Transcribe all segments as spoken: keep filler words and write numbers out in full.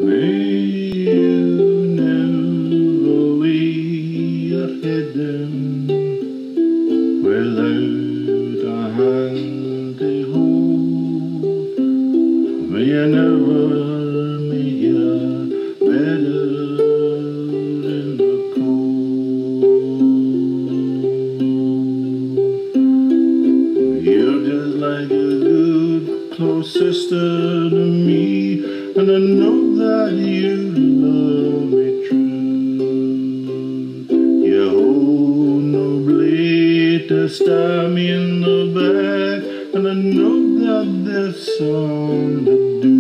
May you never lay your head down without a hand to hold. May you never meet your better in the cold. You're just like a good close sister to me, and I know that you love me true. You hold no blade to stab me in the back, and I know that there's some to do.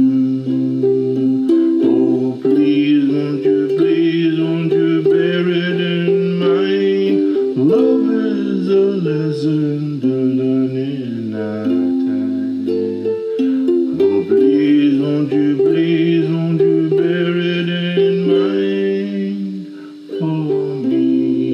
Oh, please, won't you, please, won't you bear it in mind? Love is a lesson to learn in our time. Oh, please, won't you, please, won't you bear it in mind for me?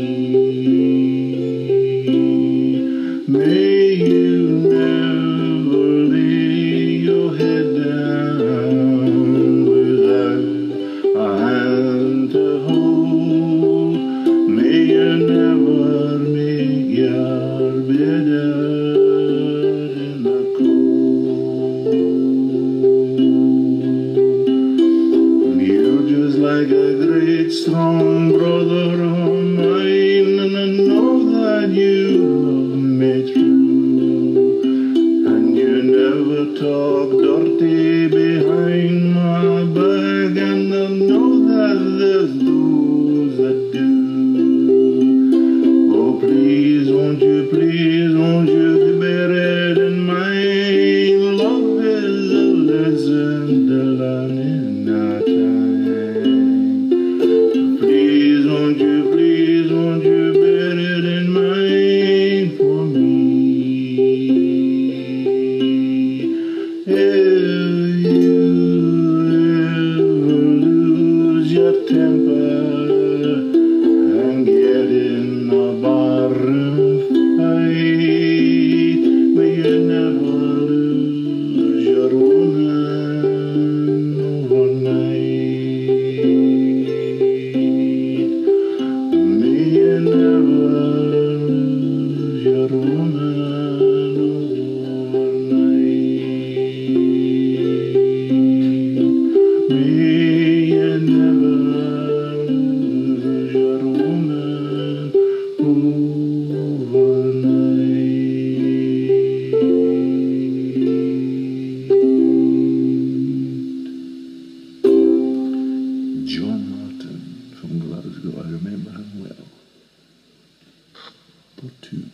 May you never lay your head down without a hand to hold. May you never make your bed out in the cold. You're just like a great strong brother of mine, and I know that you love me true. And you never talk dirty behind my back, and I know that there's those that do. Oh, please, won't you, please, won't you bear it in mind? Love is a lesson to learn in our time. Please, won't you, please, won't you bear it in mind for me? If you ever lose your temper and get in a barroom fight, may you never lose your woman overnight. May you never lose your woman overnight. May you never lose your woman overnight. John Martyn from Glasgow, I remember him well. S O T U.